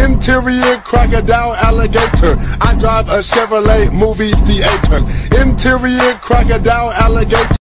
Interior crocodile alligator. I drive a Chevrolet movie theater. Interior crocodile alligator.